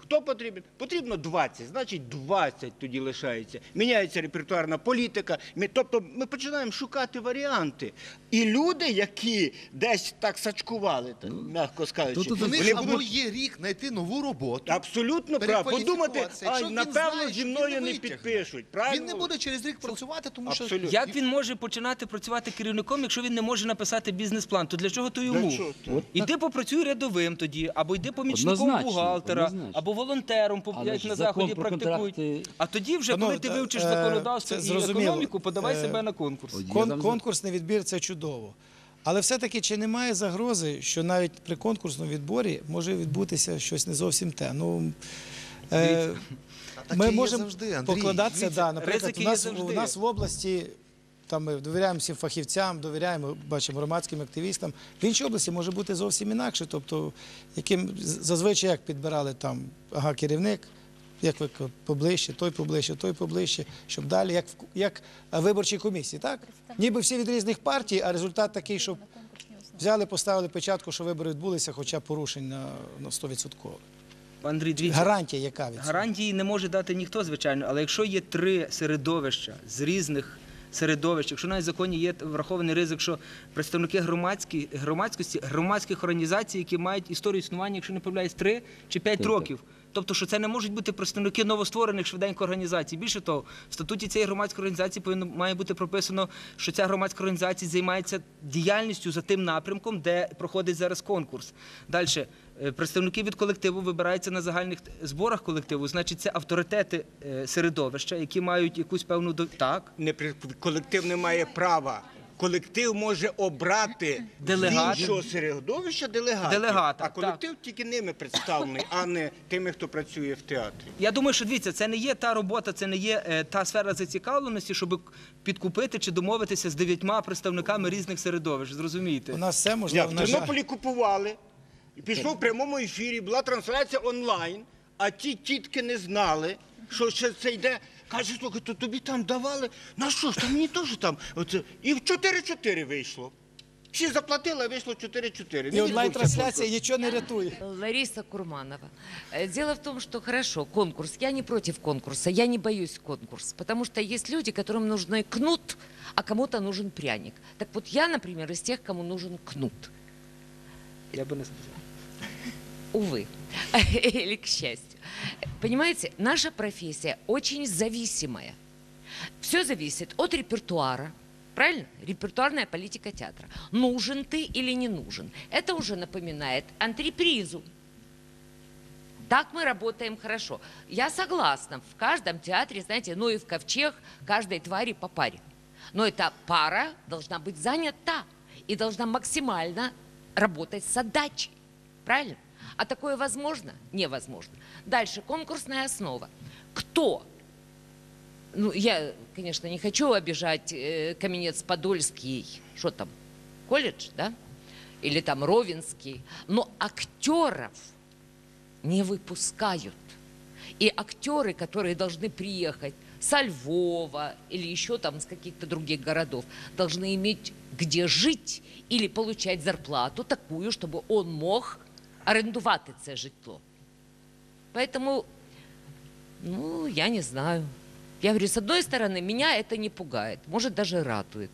Хто потрібен? Потрібно 20, значить 20 тоді лишається. Міняється репертуарна політика. Тобто ми починаємо шукати варіанти. І люди, які десь так сачкували, м'яко скажучи, У них вони або будуть є рік знайти нову роботу. абсолютно правильно. Подумати, перекваліфікуватися. Якщо він напевно, знає, зі що мною він не витягне. підпишуть. Правильно? Він не буде через рік працювати, тому що... Абсолютно. Як він може починати працювати керівником, якщо він не може написати бізнес-план? То для чого то йому? Для чого то? Іди попрацюй рядовим тоді, або йди помічником Однозначно, бухгалтера, однозначно. або волонтером, Але як ж на закон заході про практикують. контракти- А тоді вже, коли ти вивчиш це законодавство і зрозуміло. економіку, подавай себе на конкурс. Конкурсний відбір – це чудово. Але все-таки чи немає загрози, що навіть при конкурсному відборі може відбутися щось не зовсім те? Ну, Дивіться. Таке ми є можемо завжди, Андрій. покладатися, Дивіться, наприклад, ризики у є нас, завжди. у нас в області, там ми довіряємо всім фахівцям, довіряємо, бачимо, громадським активістам. В іншій області може бути зовсім інакше. Тобто, яким зазвичай як підбирали там, керівник, як ви поближче, той поближче, щоб далі, як виборчій комісії, так? Ніби всі від різних партій, а результат такий, щоб взяли, поставили печатку, що вибори відбулися, хоча порушень на 100%. Андрій, дивіться. Гарантія яка від цього? Гарантії не може дати ніхто, звичайно, але якщо є 3 середовища з різних середовищ, якщо навіть в законі є врахований ризик, що представники громадськості, громадських організацій, які мають історію існування, якщо не помиляюсь, 3 чи 5 років. Тобто, що це не можуть бути представники новостворених швиденько організацій. Більше того, в статуті цієї громадської організації має бути прописано, що ця громадська організація займається діяльністю за тим напрямком, де проходить зараз конкурс. Далі, представники від колективу вибираються на загальних зборах колективу, значить це авторитети середовища, які мають якусь певну... Так. Колектив не має права. Колектив може обрати Делегат. з іншого середовища делегата, Делегата, а колектив тільки ними представлений, а не тими, хто працює в театрі. Я думаю, що дивіться, це не є та робота, це не є та сфера зацікавленості, щоб підкупити чи домовитися з 9 представниками різних середовищ, зрозумієте? У нас все Я можливо. в на жаль. Тернополі купували, і пішло в прямому ефірі, була трансляція онлайн, а ті тітки не знали, що ще це йде. Каже, слухай, то тобі там давали, на що ж, там мені теж там. Оце. І в 4-4 вийшло. Всі заплатили, а вийшло 4-4. І онлайн-трансляція нічого не рятує. Лариса Курманова. Дело в том, что хорошо, конкурс. Я не против конкурса, я не боюсь конкурс, потому что есть люди, которым нужен кнут, а кому-то нужен пряник. Так вот я, например, из тех, кому нужен кнут. Я би не сказав. Увы, или к счастью. Понимаете, наша профессия очень зависимая. Все зависит от репертуара. Правильно? Репертуарная политика театра. Нужен ты или не нужен? Это уже напоминает антрепризу. Так мы работаем хорошо. Я согласна, в каждом театре, знаете, ну и в ковчег каждой твари по паре. Но эта пара должна быть занята и должна максимально работать с отдачей. Правильно? А такое возможно? Невозможно. Дальше, конкурсная основа. Кто? Ну, я, конечно, не хочу обижать Каменец-Подольский, что там, колледж, да? Или там Ровенский. Но актеров не выпускают. И актеры, которые должны приехать со Львова или еще там с каких-то других городов, должны иметь где жить или получать зарплату такую, чтобы он мог орендувати це житло. Поэтому, ну, я не знаю. Я говорю, с одной стороны, меня это не пугает, может, даже радует.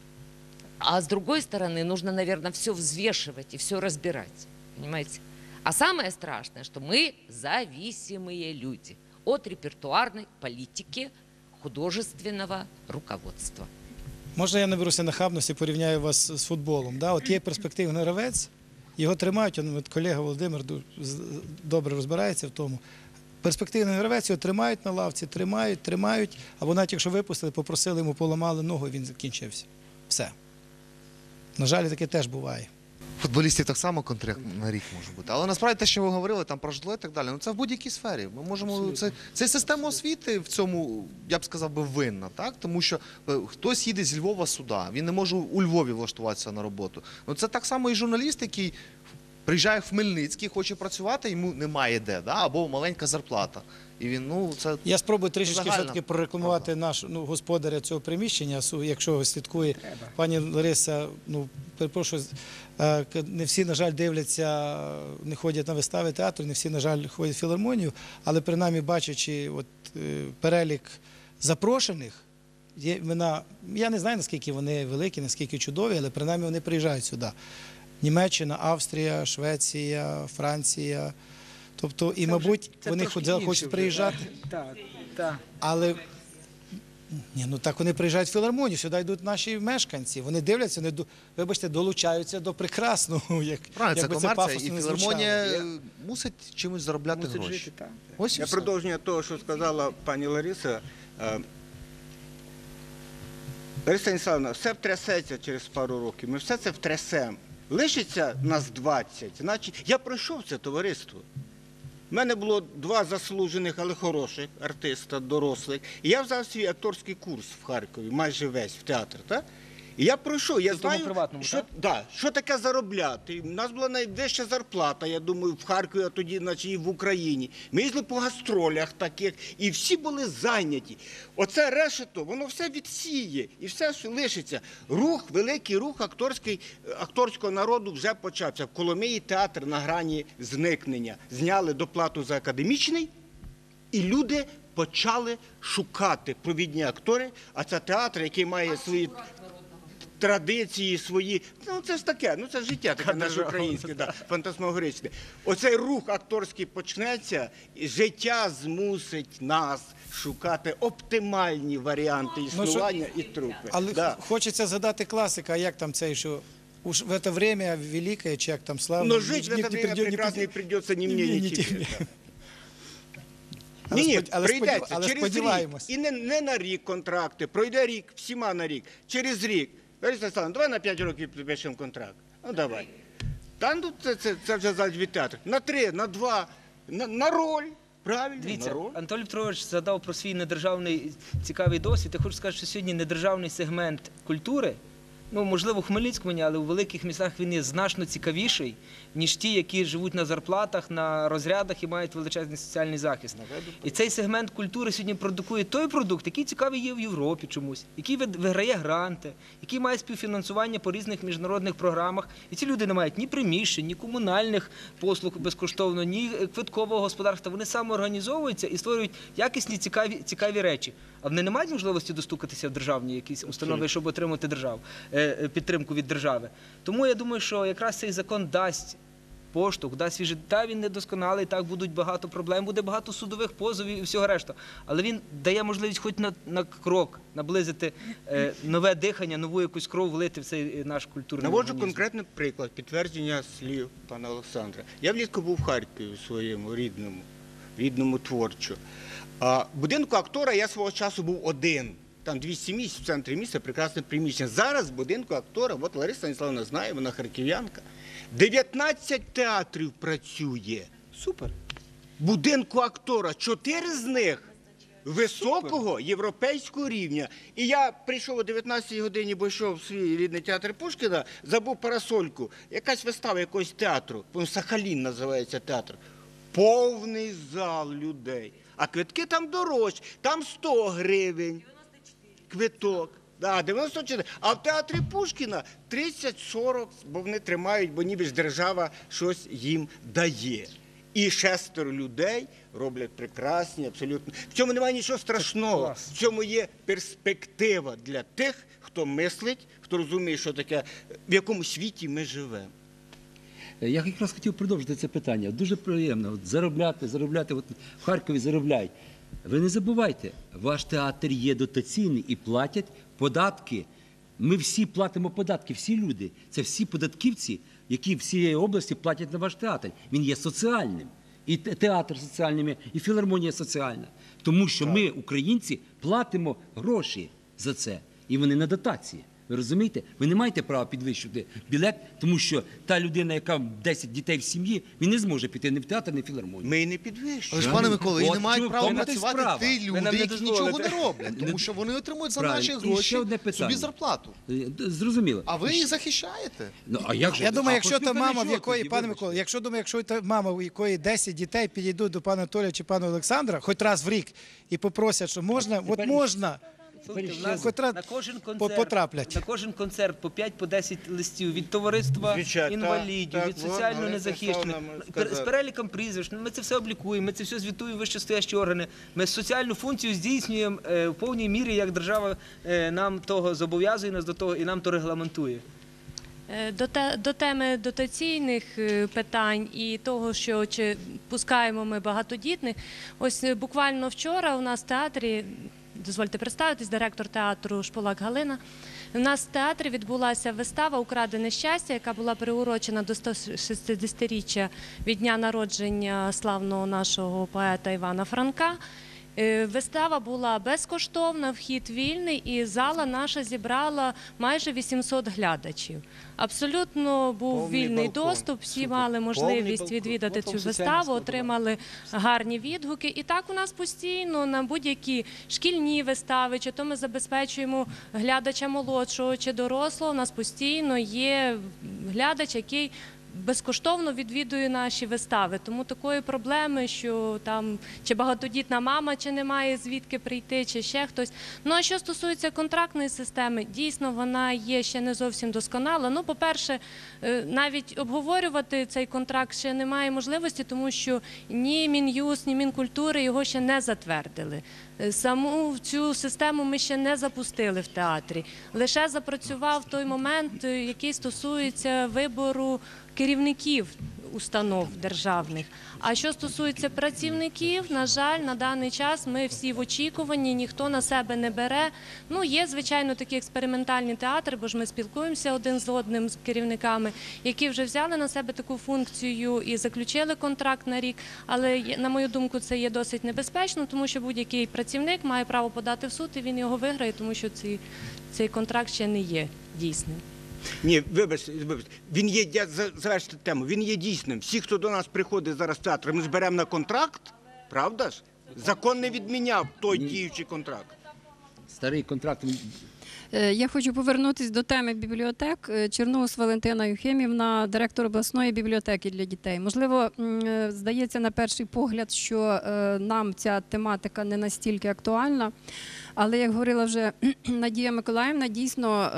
А с другой стороны, нужно, наверное, все взвешивать и все разбирать. Понимаете? А самое страшное, что мы зависимые люди от репертуарной политики художественного руководства. Можна я наберуся нахабності, порівняю вас з футболом? Да? От є перспективний гравець, його тримають, от колега Володимир добре розбирається в тому. Перспективний гравець його тримають на лавці, тримають, або навіть якщо випустили, попросили, йому поламали ногу, і він закінчився. Все. На жаль, таке теж буває. Футболістів так само контракт на рік може бути. Але насправді те, що ви говорили там про житло і так далі, ну це в будь-якій сфері. Ми можемо це система освіти в цьому, я б сказав би, винна, так? Тому що хтось їде зі Львова сюди, він не може у Львові влаштуватися на роботу. Ну це так само і журналіст, який приїжджає в Хмельницький, хоче працювати, йому немає де, да? Або маленька зарплата. І він, ну, це... Я спробую трішечки загальна все-таки прорекламувати господаря цього приміщення, якщо слідкує пані Лариса, перепрошую, не всі, на жаль, дивляться, не ходять на вистави театру, не всі, на жаль, ходять в філармонію, але принаймні бачачи перелік запрошених, є імена, я не знаю, наскільки вони великі, наскільки чудові, але принаймні вони приїжджають сюди. Німеччина, Австрія, Швеція, Франція. Тобто, і, мабуть, вони хочуть приїжджати. Так. Але так вони приїжджають в філармонію, сюди йдуть наші мешканці. Вони дивляться, вони, вибачте, долучаються до прекрасного. Правильно, це комерція, і філармонія мусить чимось заробляти гроші. Ось я продовження того, що сказала пані Лариса. Лариса Станіславівна, все втрясеться через пару років, ми все це втрясемо. Лишиться нас 20, значить, я пройшов це товариство. У мене було 2 заслужених, але хороших артиста, дорослих. І я взяв свій акторський курс в Харкові, майже весь, в театр. Так? І я пройшов, я знаю, що таке заробляти. У нас була найвища зарплата, я думаю, в Харкові, а тоді, наче і в Україні. Ми їздили по гастролях таких, і всі були зайняті. Оце решето, воно все відсіє, і все, що лишиться. Рух, великий рух акторського народу вже почався. В Коломиї театр на грані зникнення. Зняли доплату за академічний, і люди почали шукати провідні актори, а це театр, який має свої традиції свої, це ж таке, це життя таке наше українське, фантасмагоричне. Оцей рух акторський почнеться, і життя змусить нас шукати оптимальні варіанти існування і трупи. Але хочеться згадати класика, а як там цей, що уж в это время великое, чи як там славно. Но жить в это время прекрасно не придется ни мне, ни тебе. Ні, прийдеться через рік. І не на рік контракти, пройде рік, всіма на рік, через рік. Лариса Станіславівна, давай на 5 років підпишемо контракт. Давай. Це вже залежить від театру. На 3, на 2, на роль. Правильно, дивіться, Анатолій Петрович згадав про свій недержавний цікавий досвід. Я хочу сказати, що сьогодні недержавний сегмент культури, можливо, в Хмельницькому, але у великих містах він є значно цікавіший, ніж ті, які живуть на зарплатах, на розрядах і мають величезний соціальний захист. І цей сегмент культури сьогодні продукує той продукт, який цікавий є в Європі чомусь, який виграє гранти, який має співфінансування по різних міжнародних програмах. І ці люди не мають ні приміщень, ні комунальних послуг безкоштовно, ні квиткового господарства. Вони самоорганізовуються і створюють якісні, цікаві речі. А вони не мають можливості достукатися в державні якісь установи, щоб отримати підтримку від держави. Тому я думаю, що якраз цей закон дасть поштовх, дасть свіжий. Та він недосконалий, так будуть багато проблем, буде багато судових позовів і всього решта. Але він дає можливість хоч на крок наблизити нове дихання, нову якусь кров влити в цей наш культурний організм. Наводжу конкретний приклад, підтвердження слів пана Олександра. Я влітку був в Харкові у своєму рідному творчо. В будинку актора я свого часу був один. Там 200 місць в центрі міста, прекрасне приміщення. Зараз в будинку актора, от Лариса Станіславівна знає, вона харків'янка, 19 театрів працює. Супер. В будинку актора 4 з них високого європейського рівня. І я прийшов о 19-й годині, бо йшов в свій рідний театр Пушкіна, забув парасольку. Якась вистава якогось театру, Сахалін називається театр. Повний зал людей. А квитки там дорожчі, там 100 гривень. Квиток. 94. А в театрі Пушкіна 30-40, бо вони тримають, бо ніби ж держава щось їм дає. І 6 людей роблять прекрасні, абсолютно. В цьому немає нічого страшного. В цьому є перспектива для тих, хто мислить, хто розуміє, що таке, в якому світі ми живемо. Я якраз хотів продовжити це питання. Дуже приємно заробляти, в Харкові заробляють. Ви не забувайте, ваш театр є дотаційний і платять податки. Ми всі платимо податки, всі люди. Це всі податківці, які всієї області платять на ваш театр. Він є соціальним. І театр соціальним, і філармонія соціальна. Тому що ми, українці, платимо гроші за це. І вони на дотації. Ви розумієте? Ви не маєте права підвищувати білет, тому що та людина, яка 10 дітей в сім'ї, він не зможе піти ні в театр, ні в філармонію. Ми і не підвищуємо. Але ж, пане Миколо, і От не мають чому? права Тому працювати справа. ті Ви нам люди, не які нічого дозволите. не роблять, тому що вони отримують за наші Правильно. І гроші ще одне питання. собі зарплату. Зрозуміло. А ви їх захищаєте? Ну, а як же? Я думаю, А якщо та поспілка мама, в нічого якої, тоді, пане вибачте. Микола, якщо та мама, у якої 10 дітей підійдуть до пана Анатолія чи пана Олександра, хоч раз в рік, і попросять, що можна, от можна, Слухайте, в Ну, нас котра на кожен потраплять. на кожен концерт по 5-10 листів від товариства Звичайно, інвалідів, так, від так, соціально Олег незахищених, Ярославовна сказала. з переліком прізвищ. Ми це все облікуємо, ми це все звітуємо вищестоящі органи. Ми соціальну функцію здійснюємо в повній мірі, як держава нам того зобов'язує нас до того і нам то регламентує. До теми дотаційних питань і того, що чи пускаємо ми багатодітних, ось буквально вчора у нас в театрі, дозвольте представитись, директор театру Шполак Галина, у нас в театрі відбулася вистава «Украдене щастя», яка була приурочена до 160-річчя від дня народження славного нашого поета Івана Франка. Вистава була безкоштовна, вхід вільний, і зала наша зібрала майже 800 глядачів. Абсолютно був Повний вільний балкон. доступ, всі Супер. мали можливість балкон. відвідати От вам цю соціальна виставу, складова. отримали гарні відгуки. І так у нас постійно на будь-які шкільні вистави, чи то ми забезпечуємо глядача молодшого чи дорослого, у нас постійно є глядач, який безкоштовно відвідує наші вистави. Тому такої проблеми, що там чи багатодітна мама, чи немає звідки прийти, чи ще хтось. Ну а що стосується контрактної системи, дійсно вона є ще не зовсім досконала. Ну, по-перше, навіть обговорювати цей контракт ще немає можливості, тому що ні Мін'юст, ні Мінкультури його ще не затвердили. Саму цю систему ми ще не запустили в театрі. Лише запрацював той момент, який стосується вибору керівників установ державних. А що стосується працівників, на жаль, на даний час ми всі в очікуванні, ніхто на себе не бере. Ну, є, звичайно, такі експериментальні театри, бо ж ми спілкуємося один з одним з керівниками, які вже взяли на себе таку функцію і заключили контракт на рік. Але, на мою думку, це є досить небезпечно, тому що будь-який працівник має право подати в суд, і він його виграє, тому що цей контракт ще не є дійсним. Ні, вибачте, він є, я завершити тему, він є дійсним. Всі, хто до нас приходить зараз в театр, ми зберемо на контракт, правда ж? Закон не відміняв той діючий контракт. Старий контракт. Я хочу повернутися до теми бібліотек. Черноус Валентина Юхимівна, директор обласної бібліотеки для дітей. Можливо, здається на перший погляд, що нам ця тематика не настільки актуальна, але, як говорила вже Надія Миколаївна, дійсно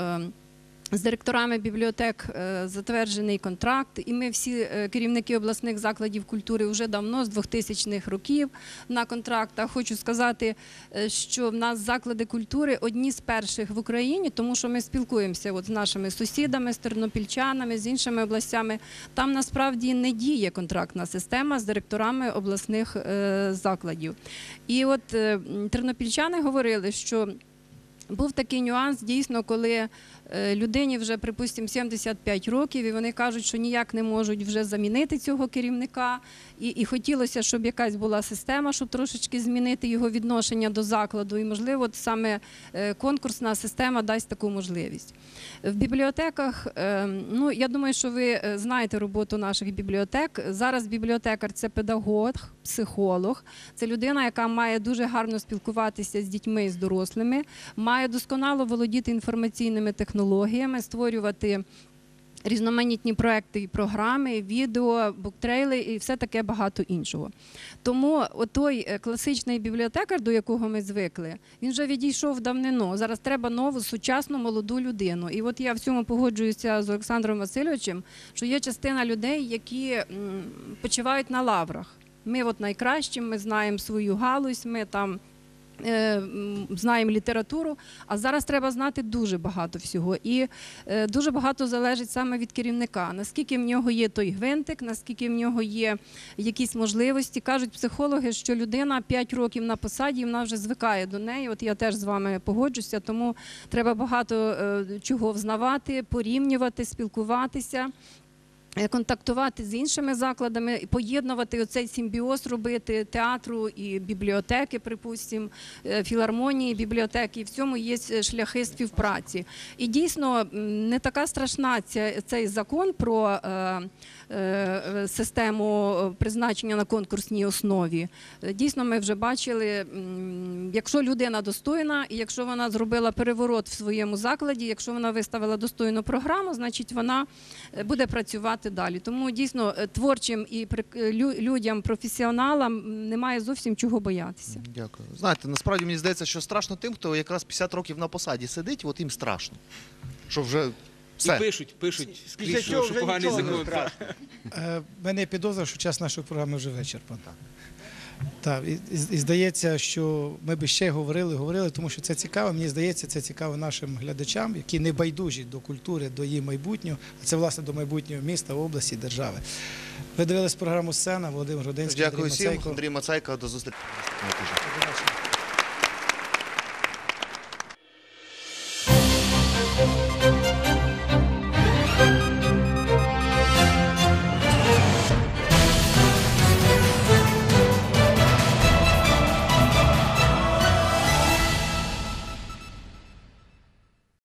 з директорами бібліотек затверджений контракт, і ми всі керівники обласних закладів культури вже давно, з 2000-х років на контрактах. Хочу сказати, що в нас заклади культури одні з перших в Україні, тому що ми спілкуємося з нашими сусідами, з тернопільчанами, з іншими областями. Там насправді не діє контрактна система з директорами обласних закладів. І от тернопільчани говорили, що був такий нюанс, дійсно, коли людині вже, припустимо, 75 років, і вони кажуть, що ніяк не можуть вже замінити цього керівника. І хотілося, щоб якась була система, щоб трошечки змінити його відношення до закладу. І, можливо, саме конкурсна система дасть таку можливість. В бібліотеках, ну, я думаю, що ви знаєте роботу наших бібліотек. Зараз бібліотекар – це педагог, психолог. Це людина, яка має дуже гарно спілкуватися з дітьми і з дорослими, має досконало володіти інформаційними технологіями, створювати різноманітні проекти і програми, відео, буктрейли і все таке багато іншого. Тому той класичний бібліотекар, до якого ми звикли, він вже відійшов давнину. Зараз треба нову, сучасну, молоду людину. І от я в цьому погоджуюся з Олександром Васильовичем, що є частина людей, які почивають на лаврах. Ми от найкращі, ми знаємо свою галузь, ми там знаємо літературу, а зараз треба знати дуже багато всього. І дуже багато залежить саме від керівника. Наскільки в нього є той гвинтик, наскільки в нього є якісь можливості. Кажуть психологи, що людина 5 років на посаді, вона вже звикає до неї. От я теж з вами погоджуся, тому треба багато чого взнавати, порівнювати, спілкуватися. контактувати з іншими закладами, і поєднувати оцей симбіоз робити театру і бібліотеки, припустимо, філармонії, бібліотеки. І в цьому є шляхи співпраці. І дійсно не така страшна цей закон про систему призначення на конкурсній основі. Дійсно, ми вже бачили, якщо людина достойна, і якщо вона зробила переворот в своєму закладі, якщо вона виставила достойну програму, значить вона буде працювати далі. Тому дійсно творчим і людям, професіоналам немає зовсім чого боятися. Дякую. Знаєте, насправді мені здається, що страшно тим, хто якраз 50 років на посаді сидить, от їм страшно. Що вже все. І пишуть Після цього вже нічого не страшно. Мене підозра, що час нашої програми вже вичерпаний. Так, і здається, що ми би ще говорили, тому що це цікаво. Мені здається, це цікаво нашим глядачам, які не байдужі до культури, до її майбутнього, а це, власне, до майбутнього міста, області, держави. Ви дивились програму «Сцена», Володимир Гординський, Дякую Андрій всім. Мацейко. Андрій Мацейко, до зустрічі. До побачення.